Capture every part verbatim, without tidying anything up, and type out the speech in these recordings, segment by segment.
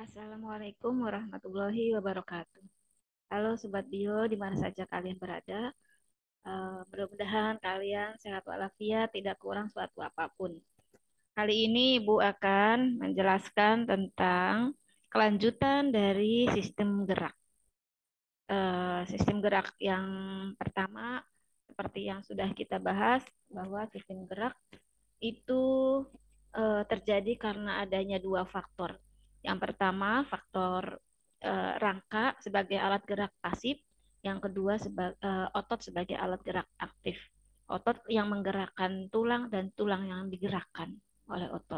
Assalamualaikum warahmatullahi wabarakatuh. Halo Sobat Bio, di mana saja kalian berada. Uh, mudah-mudahan kalian sehat walafiat, tidak kurang suatu apapun. Kali ini Ibu akan menjelaskan tentang kelanjutan dari sistem gerak. Uh, sistem gerak yang pertama, seperti yang sudah kita bahas, bahwa sistem gerak itu uh, terjadi karena adanya dua faktor. Yang pertama, faktor uh, rangka sebagai alat gerak pasif. Yang kedua, seba- uh, otot sebagai alat gerak aktif. Otot yang menggerakkan tulang dan tulang yang digerakkan oleh otot.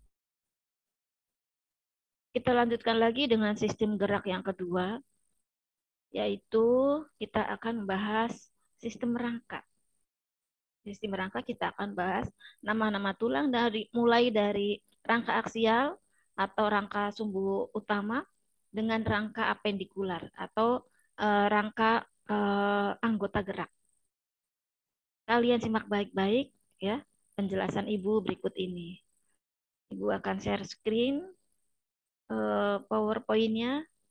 Kita lanjutkan lagi dengan sistem gerak yang kedua, yaitu kita akan membahas sistem rangka. Sistem rangka kita akan bahas nama-nama tulang dari mulai dari rangka aksial atau rangka sumbu utama dengan rangka apendikular atau uh, rangka uh, anggota gerak. Kalian simak baik-baik ya penjelasan Ibu berikut ini. Ibu akan share screen uh, PowerPoint-nya.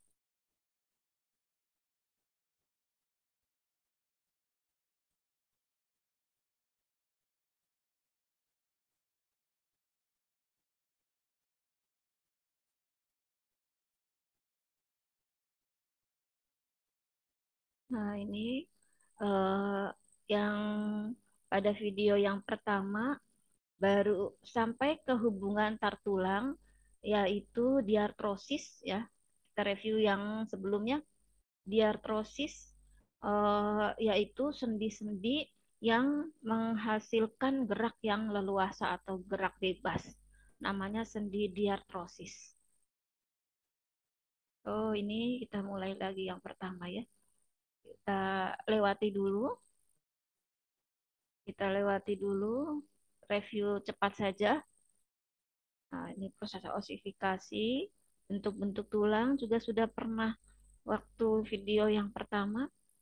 Nah, ini uh, yang pada video yang pertama baru sampai ke hubungan tar tulang, yaitu diartrosis ya. Kita review yang sebelumnya. Diartrosis eh, yaitu sendi-sendi yang menghasilkan gerak yang leluasa atau gerak bebas. Namanya sendi diartrosis. Oh, ini kita mulai lagi yang pertama ya. Kita lewati dulu. Kita lewati dulu. Review cepat saja. Nah, ini proses osifikasi, bentuk-bentuk tulang juga sudah pernah waktu video yang pertama.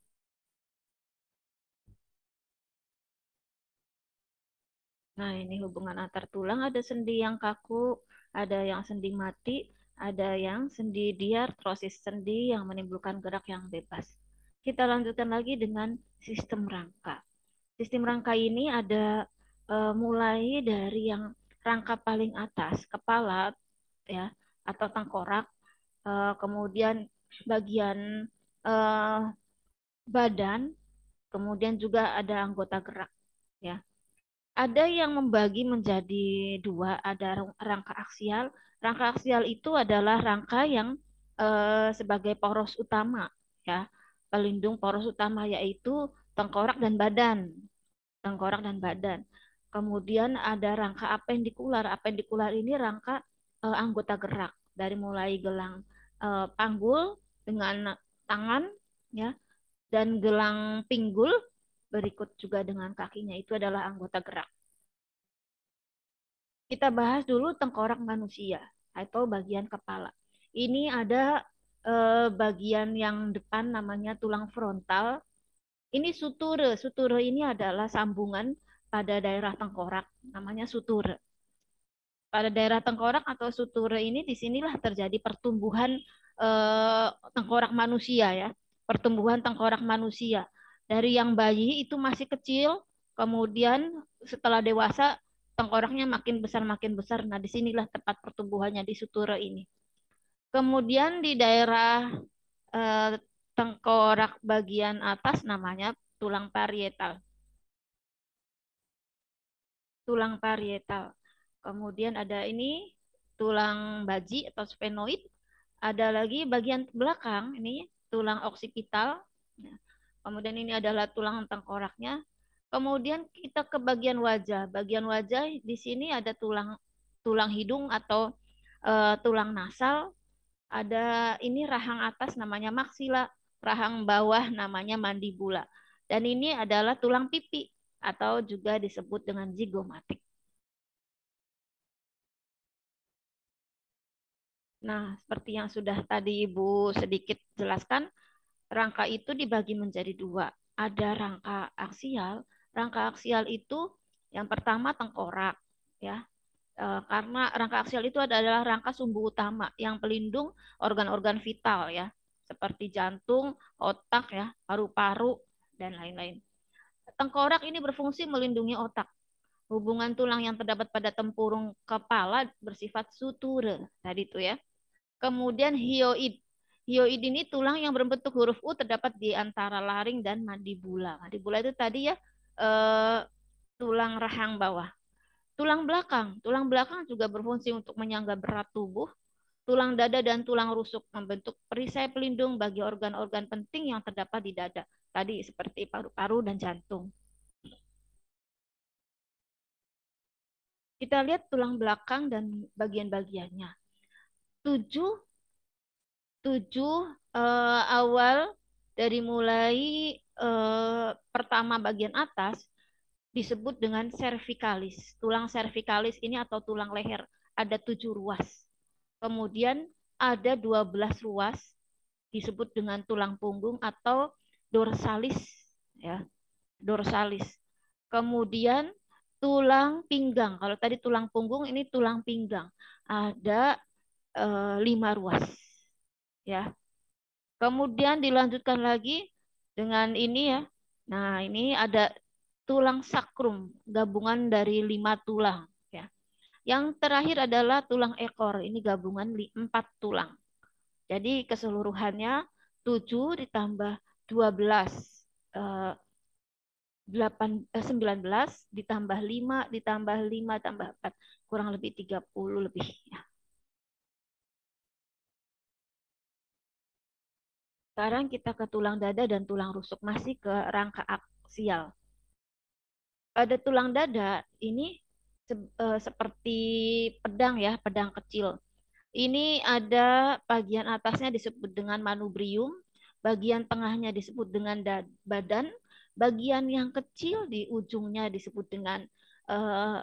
Nah, ini hubungan antar tulang, ada sendi yang kaku, ada yang sendi mati, ada yang sendi diartrosis, sendi yang menimbulkan gerak yang bebas. Kita lanjutkan lagi dengan sistem rangka. Sistem rangka ini ada uh, mulai dari yang rangka paling atas, kepala ya atau tengkorak, uh, kemudian bagian uh, badan, kemudian juga ada anggota gerak ya. Ada yang membagi menjadi dua, ada rangka aksial. Rangka aksial itu adalah rangka yang eh, sebagai poros utama ya, pelindung poros utama yaitu tengkorak dan badan, tengkorak dan badan. Kemudian ada rangka apendikular. Apendikular ini rangka eh, anggota gerak dari mulai gelang eh, panggul dengan tangan ya dan gelang pinggul berikut juga dengan kakinya itu adalah anggota gerak. Kita bahas dulu tengkorak manusia atau bagian kepala. Ini ada eh, bagian yang depan namanya tulang frontal. Ini suture. Suture ini adalah sambungan pada daerah tengkorak, namanya suture. Pada daerah tengkorak atau suture ini disinilah terjadi pertumbuhan eh, tengkorak manusia ya, pertumbuhan tengkorak manusia. Dari yang bayi itu masih kecil, kemudian setelah dewasa tengkoraknya makin besar makin besar. Nah, disinilah tempat pertumbuhannya di suture ini. Kemudian di daerah eh, tengkorak bagian atas namanya tulang parietal. Tulang parietal. Kemudian ada ini tulang baji atau sphenoid. Ada lagi bagian belakang ini tulang oksipital. Nah, kemudian ini adalah tulang tengkoraknya. Kemudian kita ke bagian wajah. Bagian wajah di sini ada tulang tulang hidung atau uh, tulang nasal. Ada ini rahang atas namanya maksila, rahang bawah namanya mandibula. Dan ini adalah tulang pipi atau juga disebut dengan zigomatik. Nah, seperti yang sudah tadi Ibu sedikit jelaskan, rangka itu dibagi menjadi dua. Ada rangka aksial. Rangka aksial itu yang pertama tengkorak, ya. Eh, karena rangka aksial itu adalah rangka sumbu utama yang pelindung organ-organ vital ya, seperti jantung, otak ya, paru-paru dan lain-lain. Tengkorak ini berfungsi melindungi otak. Hubungan tulang yang terdapat pada tempurung kepala bersifat suture tadi itu ya. Kemudian hyoid. Hyoid ini tulang yang berbentuk huruf U terdapat di antara laring dan mandibula. Mandibula itu tadi ya eh, tulang rahang bawah. Tulang belakang. Tulang belakang juga berfungsi untuk menyangga berat tubuh. Tulang dada dan tulang rusuk membentuk perisai pelindung bagi organ-organ penting yang terdapat di dada. Tadi seperti paru-paru dan jantung. Kita lihat tulang belakang dan bagian-bagiannya. Tujuh, tujuh eh, awal dari mulai eh, pertama bagian atas disebut dengan cervicalis. Tulang cervicalis ini atau tulang leher ada tujuh ruas. Kemudian ada dua belas ruas disebut dengan tulang punggung atau dorsalis ya, dorsalis. Kemudian tulang pinggang. Kalau tadi tulang punggung, ini tulang pinggang. Ada eh, lima ruas ya. Kemudian dilanjutkan lagi dengan ini ya. Nah, ini ada tulang sakrum, gabungan dari lima tulang ya. Yang terakhir adalah tulang ekor, ini gabungan empat tulang. Jadi keseluruhannya tujuh ditambah dua belas eh, delapan eh, sembilan belas ditambah lima ditambah lima tambah empat kurang lebih tiga puluh lebih ya. Sekarang kita ke tulang dada dan tulang rusuk, masih ke rangka aksial. Pada tulang dada ini se- eh, seperti pedang ya, pedang kecil. Ini ada bagian atasnya disebut dengan manubrium, bagian tengahnya disebut dengan badan, bagian yang kecil di ujungnya disebut dengan eh,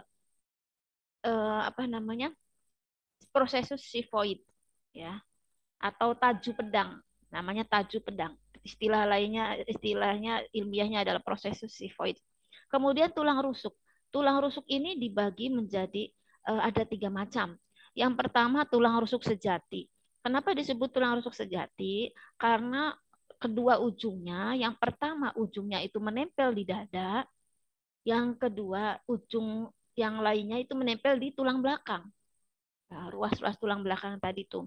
eh, apa namanya? Processus xiphoid ya, atau taju pedang. Namanya taju pedang. Istilah lainnya, istilahnya ilmiahnya adalah processus xiphoid. Kemudian tulang rusuk. Tulang rusuk ini dibagi menjadi uh, ada tiga macam. Yang pertama tulang rusuk sejati. Kenapa disebut tulang rusuk sejati? Karena kedua ujungnya, yang pertama ujungnya itu menempel di dada, yang kedua ujung yang lainnya itu menempel di tulang belakang. Nah, ruas-ruas tulang belakang tadi tuh.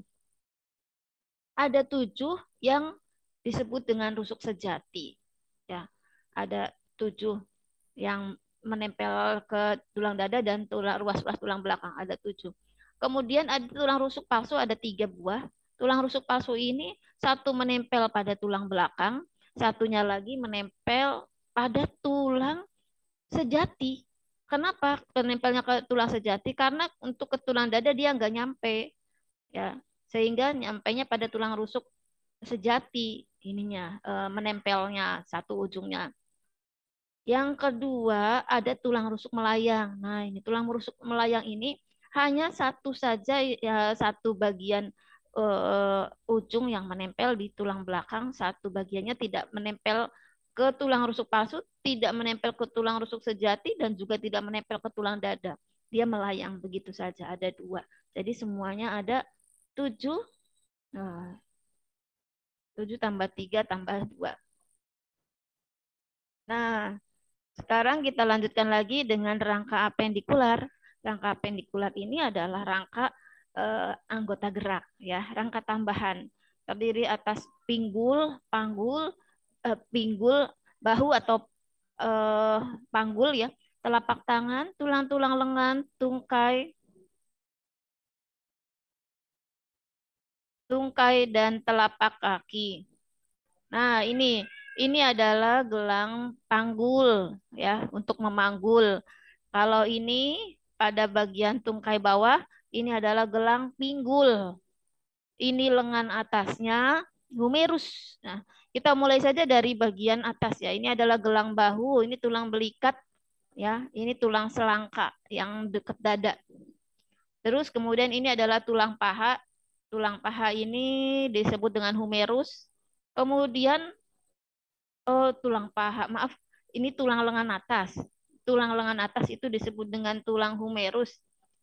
Ada tujuh yang disebut dengan rusuk sejati. Ya, ada tujuh yang menempel ke tulang dada dan tulang ruas-ruas tulang belakang ada tujuh. Kemudian ada tulang rusuk palsu ada tiga buah. Tulang rusuk palsu ini satu menempel pada tulang belakang, satunya lagi menempel pada tulang sejati. Kenapa menempelnya ke tulang sejati? Karena untuk ke tulang dada dia nggak nyampe, ya, sehingga nyampainya pada tulang rusuk sejati ininya e, menempelnya satu ujungnya. Yang kedua ada tulang rusuk melayang. Nah, ini tulang rusuk melayang ini hanya satu saja ya, satu bagian uh, ujung yang menempel di tulang belakang, satu bagiannya tidak menempel ke tulang rusuk palsu, tidak menempel ke tulang rusuk sejati dan juga tidak menempel ke tulang dada. Dia melayang begitu saja, ada dua. Jadi semuanya ada tujuh, nah, tujuh tambah tiga tambah dua. Nah, sekarang kita lanjutkan lagi dengan rangka apendikular. Rangka apendikular ini adalah rangka eh, anggota gerak ya, rangka tambahan. Terdiri atas pinggul, panggul, eh, pinggul, bahu atau eh, panggul ya, telapak tangan, tulang-tulang lengan, tungkai, tungkai dan telapak kaki. Nah, ini ini adalah gelang panggul ya, untuk memanggul. Kalau ini pada bagian tungkai bawah, ini adalah gelang pinggul. Ini lengan atasnya humerus. Nah, kita mulai saja dari bagian atas ya. Ini adalah gelang bahu, ini tulang belikat ya. Ini tulang selangka yang dekat dada. Terus kemudian ini adalah tulang paha. Tulang paha ini disebut dengan humerus. Kemudian oh, tulang paha, maaf, ini tulang lengan atas. Tulang lengan atas itu disebut dengan tulang humerus.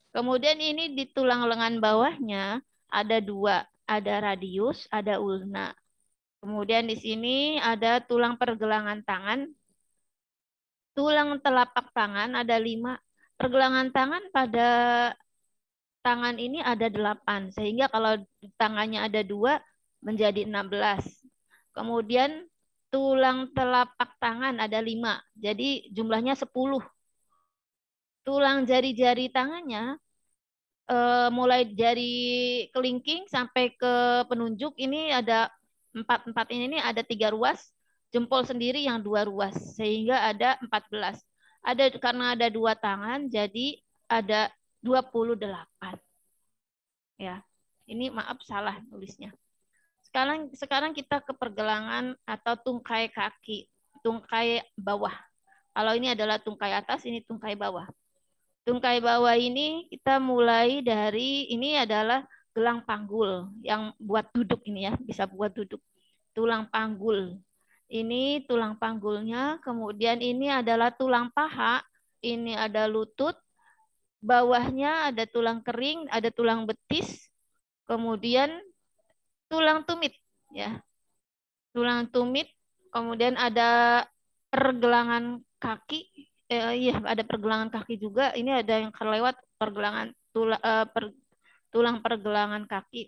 Kemudian ini di tulang lengan bawahnya ada dua, ada radius, ada ulna. Kemudian di sini ada tulang pergelangan tangan, tulang telapak tangan ada lima. Pergelangan tangan pada tangan ini ada delapan, sehingga kalau tangannya ada dua menjadi enam belas. Kemudian tulang telapak tangan ada lima, jadi jumlahnya sepuluh. Tulang jari-jari tangannya eh, mulai dari kelingking sampai ke penunjuk ini ada empat empat ini nih ada tiga ruas, jempol sendiri yang dua ruas, sehingga ada empat belas. Ada karena ada dua tangan, jadi ada dua puluh delapan. Ya, ini maaf salah nulisnya. Sekarang sekarang kita ke pergelangan atau tungkai kaki, tungkai bawah. Kalau ini adalah tungkai atas, ini tungkai bawah. Tungkai bawah ini kita mulai dari ini adalah gelang panggul yang buat duduk ini ya, bisa buat duduk. Tulang panggul. Ini tulang panggulnya, kemudian ini adalah tulang paha, ini ada lutut, bawahnya ada tulang kering, ada tulang betis, kemudian tulang tumit ya. Tulang tumit, kemudian ada pergelangan kaki, eh, iya ada pergelangan kaki juga. Ini ada yang kelewat pergelangan tulang eh, per, tulang pergelangan kaki.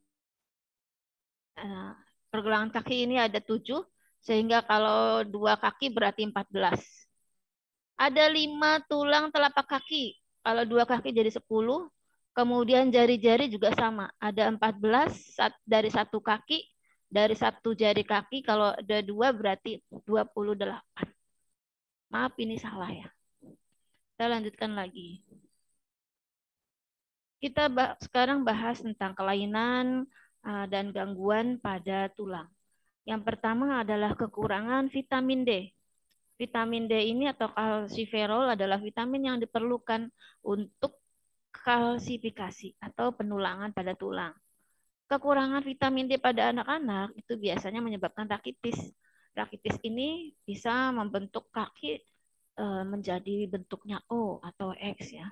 Eh, pergelangan kaki ini ada tujuh, sehingga kalau dua kaki berarti empat belas. Ada lima tulang telapak kaki. Kalau dua kaki jadi sepuluh. Kemudian jari-jari juga sama. Ada empat belas dari satu kaki. Dari satu jari kaki, kalau ada dua berarti dua puluh delapan. Maaf ini salah ya. Kita lanjutkan lagi. Kita bah sekarang bahas tentang kelainan uh, dan gangguan pada tulang. Yang pertama adalah kekurangan vitamin D. Vitamin D ini atau kalsiferol adalah vitamin yang diperlukan untuk kalsifikasi atau penulangan pada tulang. Kekurangan vitamin D pada anak-anak itu biasanya menyebabkan rakitis. Rakitis ini bisa membentuk kaki e, menjadi bentuknya O atau X ya.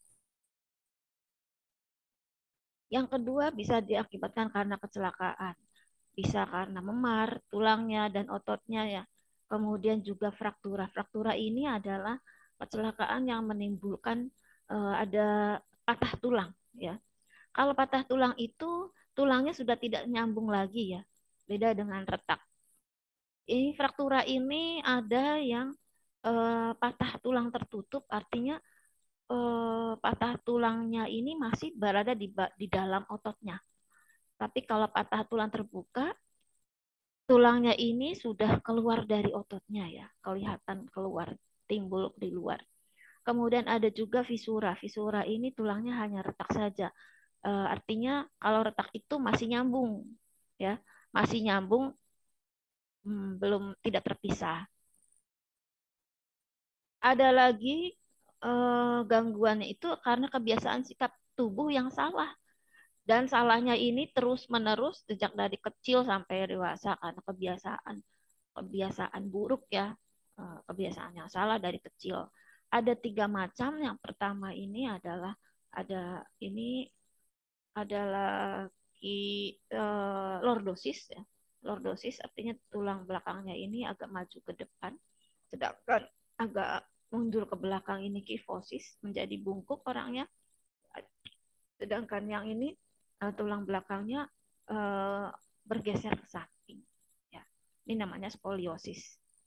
Yang kedua bisa diakibatkan karena kecelakaan. Bisa karena memar tulangnya dan ototnya ya. Kemudian juga fraktura. Fraktura ini adalah kecelakaan yang menimbulkan e, ada patah tulang ya. Kalau patah tulang itu tulangnya sudah tidak nyambung lagi ya. Beda dengan retak. Ini fraktura ini ada yang eh, patah tulang tertutup, artinya eh, patah tulangnya ini masih berada di, di dalam ototnya. Tapi kalau patah tulang terbuka, tulangnya ini sudah keluar dari ototnya ya, kelihatan keluar, timbul di luar. Kemudian ada juga visura. Visura ini tulangnya hanya retak saja. E, artinya kalau retak itu masih nyambung, ya, masih nyambung, hmm, belum tidak terpisah. Ada lagi eh, gangguannya itu karena kebiasaan sikap tubuh yang salah. Dan salahnya ini terus-menerus sejak dari kecil sampai dewasa karena kebiasaan kebiasaan buruk ya, eh, kebiasaan yang salah dari kecil. Ada tiga macam. Yang pertama ini adalah ada ini adalah ki, eh, lordosis ya. Lordosis artinya tulang belakangnya ini agak maju ke depan, sedangkan agak mundur ke belakang ini kifosis, menjadi bungkuk orangnya. Sedangkan yang ini uh, tulang belakangnya uh, bergeser ke samping. Ya, ini namanya skoliosis.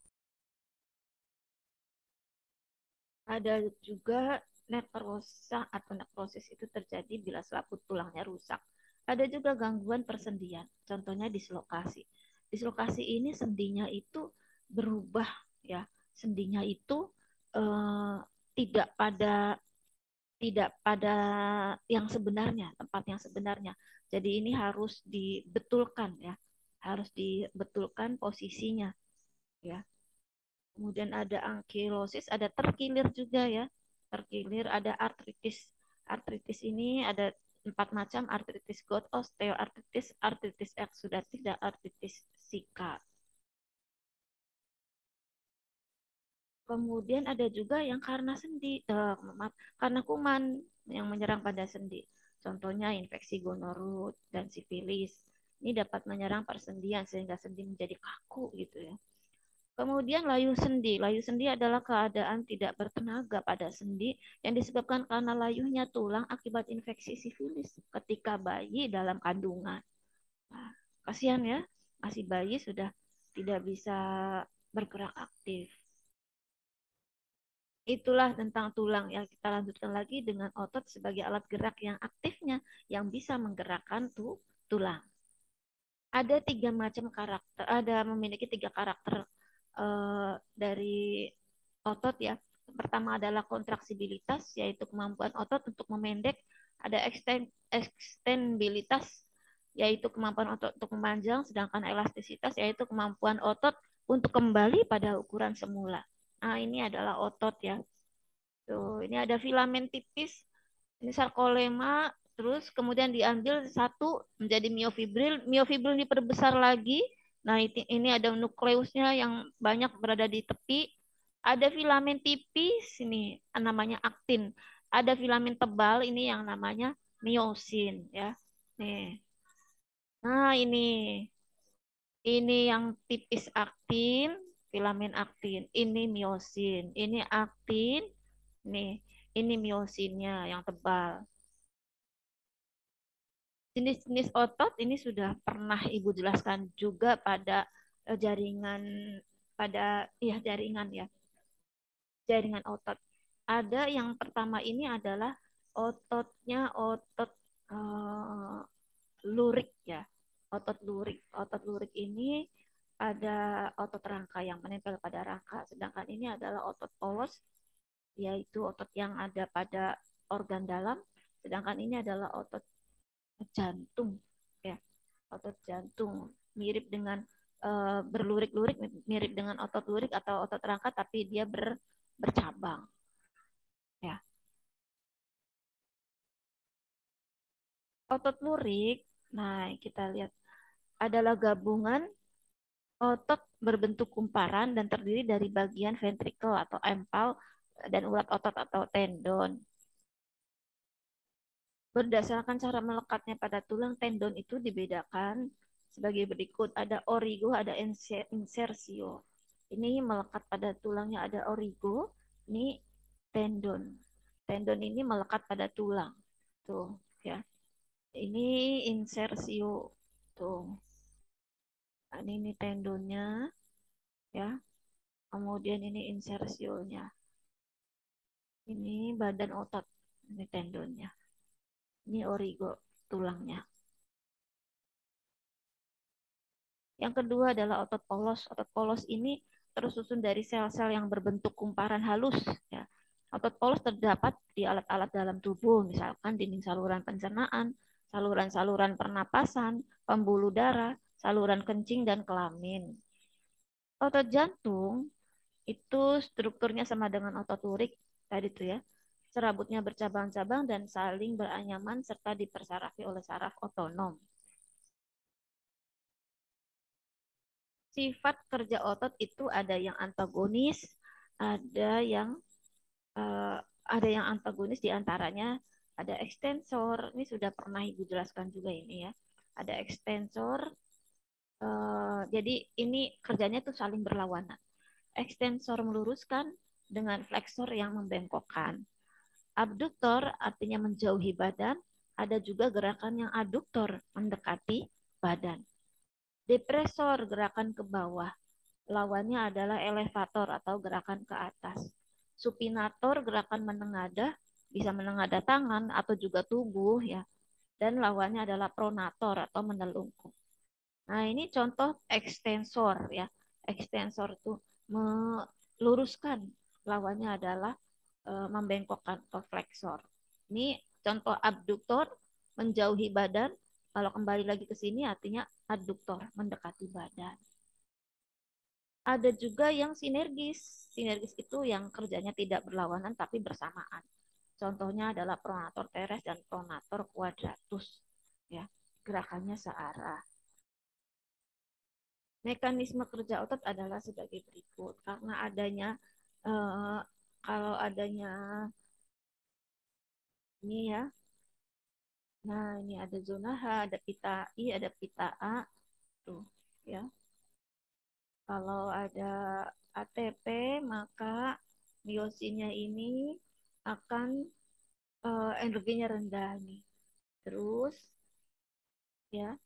Ada juga nekrosa atau nekrosis itu terjadi bila selaput tulangnya rusak. Ada juga gangguan persendian, contohnya dislokasi. Dislokasi ini sendinya itu berubah ya, sendinya itu eh, tidak pada tidak pada yang sebenarnya, tempat yang sebenarnya. Jadi ini harus dibetulkan ya, harus dibetulkan posisinya ya. Kemudian ada ankilosis, ada terkilir juga ya. Terkilir, ada artritis. Artritis ini ada empat macam: artritis gout, osteoartritis, artritis eksudatif, dan artritis Zika. Kemudian ada juga yang karena sendi, eh, maaf, karena kuman yang menyerang pada sendi. Contohnya infeksi gonorut dan sifilis. Ini dapat menyerang persendian sehingga sendi menjadi kaku gitu ya. Kemudian layu sendi. Layu sendi adalah keadaan tidak bertenaga pada sendi yang disebabkan karena layunya tulang akibat infeksi sifilis ketika bayi dalam kandungan. Nah, kasihan ya, masih bayi sudah tidak bisa bergerak aktif. Itulah tentang tulang. Ya, kita lanjutkan lagi dengan otot sebagai alat gerak yang aktifnya yang bisa menggerakkan tuh tulang. Ada tiga macam karakter, ada memiliki tiga karakter eh, dari otot ya. Pertama adalah kontraksibilitas, yaitu kemampuan otot untuk memendek. Ada extend, extensibilitas, yaitu kemampuan otot untuk memanjang. Sedangkan elastisitas, yaitu kemampuan otot untuk kembali pada ukuran semula. Nah, ini adalah otot ya. Tuh, ini ada filamen tipis, ini sarkolema, terus kemudian diambil satu menjadi miofibril, miofibril diperbesar lagi. Nah, ini, ini ada nukleusnya yang banyak berada di tepi. Ada filamen tipis, ini namanya aktin. Ada filamen tebal, ini yang namanya miosin ya. Nih. Nah, ini ini yang tipis aktin, filamen aktin. Ini miosin. Ini aktin. Nih, ini miosinnya yang tebal. Jenis-jenis otot ini sudah pernah Ibu jelaskan juga pada eh, jaringan pada ya jaringan ya, jaringan otot. Ada yang pertama ini adalah ototnya otot eh, lurik ya. Otot lurik. Otot lurik ini ada otot rangka yang menempel pada rangka, sedangkan ini adalah otot polos, yaitu otot yang ada pada organ dalam, sedangkan ini adalah otot jantung ya, otot jantung mirip dengan uh, berlurik-lurik, mirip dengan otot lurik atau otot rangka, tapi dia ber, bercabang ya. Otot lurik, nah kita lihat adalah gabungan otot berbentuk kumparan dan terdiri dari bagian ventrikel atau empal dan urat otot atau tendon. Berdasarkan cara melekatnya pada tulang, tendon itu dibedakan sebagai berikut. Ada origo, ada insersio. Ini melekat pada tulangnya, ada origo, ini tendon. Tendon ini melekat pada tulang. Tuh, ya. Ini insersio. Tuh. Ini, ini tendonnya, ya. Kemudian ini insersionya. Ini badan otot. Ini tendonnya. Ini origo, tulangnya. Yang kedua adalah otot polos. Otot polos ini tersusun dari sel-sel yang berbentuk kumparan halus. Ya. Otot polos terdapat di alat-alat dalam tubuh, misalkan dinding saluran pencernaan, saluran-saluran pernapasan, pembuluh darah, saluran kencing, dan kelamin. Otot jantung itu strukturnya sama dengan otot lurik tadi tuh ya. Serabutnya bercabang-cabang dan saling beranyaman serta dipersarafi oleh saraf otonom. Sifat kerja otot itu ada yang antagonis, ada yang uh, ada yang antagonis diantaranya ada ekstensor. Ini sudah pernah Ibu jelaskan juga ini ya. Ada ekstensor. Uh, jadi ini kerjanya tuh saling berlawanan. Ekstensor meluruskan dengan fleksor yang membengkokkan. Abduktor artinya menjauhi badan. Ada juga gerakan yang aduktor mendekati badan. Depresor gerakan ke bawah. Lawannya adalah elevator atau gerakan ke atas. Supinator gerakan menengadah, bisa menengadah tangan atau juga tubuh ya. Dan lawannya adalah pronator atau menelungkup. Nah, ini contoh ekstensor ya. Ekstensor itu meluruskan, lawannya adalah e, membengkokkan atau flexor. Ini contoh abduktor, menjauhi badan. Kalau kembali lagi ke sini artinya aduktor, mendekati badan. Ada juga yang sinergis. Sinergis itu yang kerjanya tidak berlawanan tapi bersamaan. Contohnya adalah pronator teres dan pronator quadratus. Ya, gerakannya searah. Mekanisme kerja otot adalah sebagai berikut. Karena adanya Eh, kalau adanya ini ya, nah ini ada zona H, ada pita I, ada pita A, tuh ya. Kalau ada A T P, maka miosinnya ini akan eh, energinya rendah nih. Terus ya,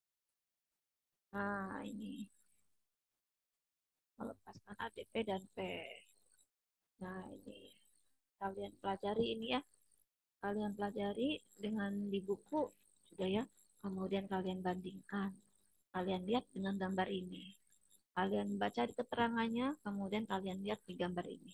nah ini melepaskan A T P dan P. Nah ini kalian pelajari ini ya, kalian pelajari dengan di buku juga ya. Kemudian kalian bandingkan, kalian lihat dengan gambar ini. Kalian baca di keterangannya, kemudian kalian lihat di gambar ini.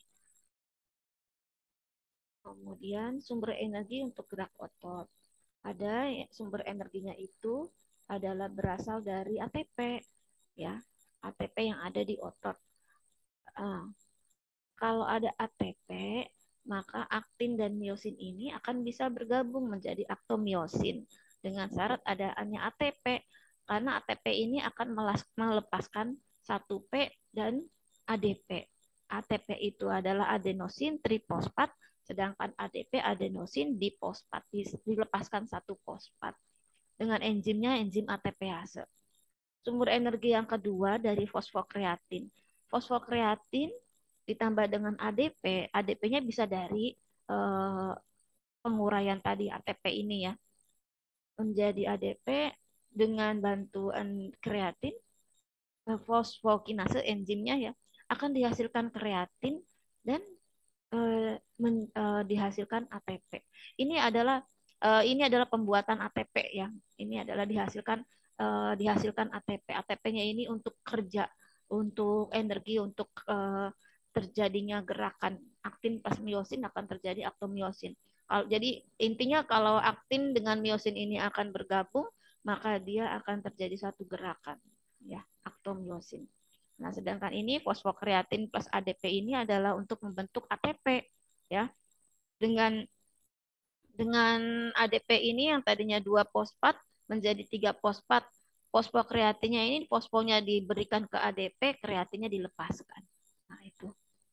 Kemudian sumber energi untuk gerak otot. Ada ya, sumber energinya itu adalah berasal dari A T P ya. A T P yang ada di otot. Ah, kalau ada A T P, maka aktin dan miosin ini akan bisa bergabung menjadi aktomiosin dengan syarat adanya A T P karena A T P ini akan melepaskan satu P dan A D P. A T P itu adalah adenosin trifosfat, sedangkan A D P adenosin difosfat, dilepaskan satu fosfat dengan enzimnya enzim A T Pase. Sumber energi yang kedua dari fosfokreatin. Fosfokreatin ditambah dengan A D P, A D P-nya bisa dari eh, penguraian tadi A T P ini ya, menjadi A D P dengan bantuan kreatin, eh, fosfokinase enzimnya ya, akan dihasilkan kreatin dan eh, men, eh, dihasilkan A T P. Ini adalah eh, ini adalah pembuatan A T P ya. Ini adalah dihasilkan eh, dihasilkan A T P. A T P-nya ini untuk kerja, untuk energi, untuk eh, terjadinya gerakan aktin pas miosin akan terjadi aktomiosin. Kalau jadi intinya kalau aktin dengan miosin ini akan bergabung, maka dia akan terjadi satu gerakan ya, aktomiosin. Nah, sedangkan ini fosfokreatin plus A D P ini adalah untuk membentuk A T P ya. Dengan dengan A D P ini yang tadinya dua fosfat menjadi tiga fosfat. Fosfokreatinnya ini fosfonya diberikan ke A D P, kreatinnya dilepaskan. Nah, itu.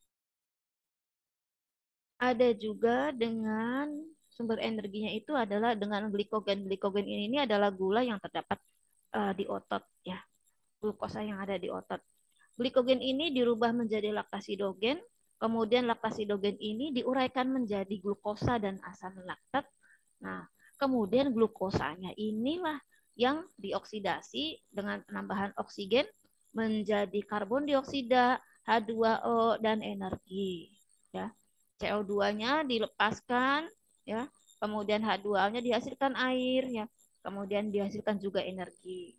Ada juga dengan sumber energinya itu adalah dengan glikogen. Glikogen ini, ini adalah gula yang terdapat uh, di otot ya, glukosa yang ada di otot. Glikogen ini dirubah menjadi laktasidogen, kemudian laktasidogen ini diuraikan menjadi glukosa dan asam laktat. Nah, kemudian glukosanya inilah yang dioksidasi dengan penambahan oksigen menjadi karbon dioksida, H dua O dan energi. Ya, C O dua-nya dilepaskan, ya, kemudian H dua O-nya dihasilkan air, ya, kemudian dihasilkan juga energi.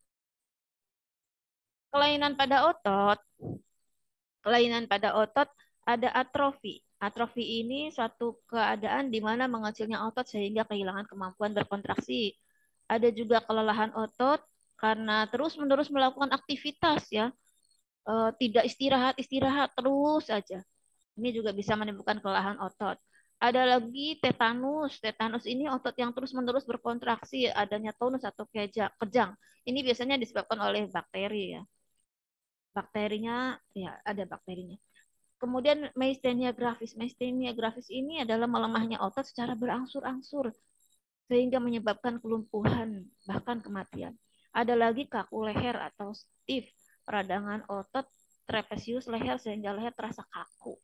Kelainan pada otot kelainan pada otot ada atrofi. Atrofi ini suatu keadaan di mana mengecilnya otot sehingga kehilangan kemampuan berkontraksi. Ada juga kelelahan otot karena terus-menerus melakukan aktivitas ya, e, tidak istirahat-istirahat terus saja. Ini juga bisa menimbulkan kelelahan otot. Ada lagi tetanus. Tetanus ini otot yang terus-menerus berkontraksi, adanya tonus atau kejang. Ini biasanya disebabkan oleh bakteri ya. Bakterinya ya ada bakterinya. Kemudian myasthenia gravis. Myasthenia gravis ini adalah melemahnya otot secara berangsur-angsur sehingga menyebabkan kelumpuhan bahkan kematian. Ada lagi kaku leher atau stiff, peradangan otot trapezius leher sehingga leher terasa kaku.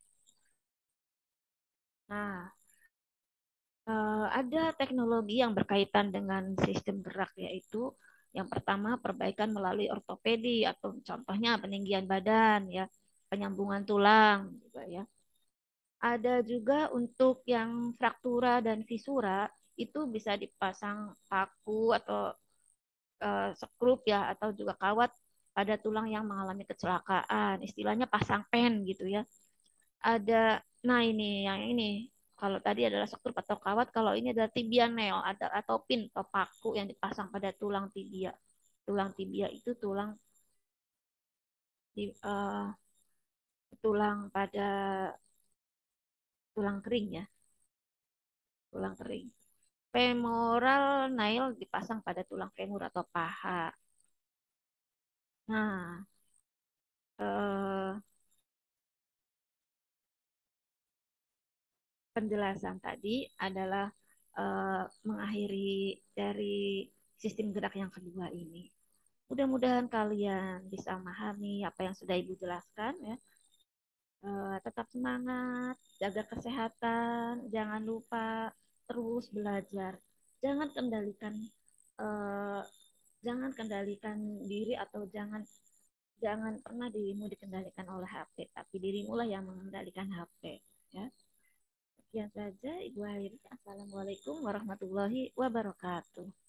Nah, eh, ada teknologi yang berkaitan dengan sistem gerak yaitu yang pertama perbaikan melalui ortopedi atau contohnya peninggian badan ya, penyambungan tulang juga ya. Ada juga untuk yang fraktura dan fisura itu bisa dipasang paku atau uh, sekrup ya atau juga kawat pada tulang yang mengalami kecelakaan. Istilahnya pasang pen gitu ya. Ada nah ini yang ini kalau tadi adalah sekrup atau kawat, kalau ini adalah tibia nail ada atau pin atau paku yang dipasang pada tulang tibia. Tulang tibia itu tulang di, uh, tulang pada tulang kering ya, tulang kering. Femoral nail dipasang pada tulang femur atau paha. Nah, eh, penjelasan tadi adalah uh, mengakhiri dari sistem gerak yang kedua ini. Mudah-mudahan kalian bisa memahami apa yang sudah Ibu jelaskan ya. Uh, tetap semangat, jaga kesehatan, jangan lupa terus belajar. Jangan kendalikan uh, jangan kendalikan diri atau jangan jangan pernah dirimu dikendalikan oleh H P, tapi dirimu lah yang mengendalikan H P ya. Sekian saja Ibu akhiri. Assalamualaikum warahmatullahi wabarakatuh.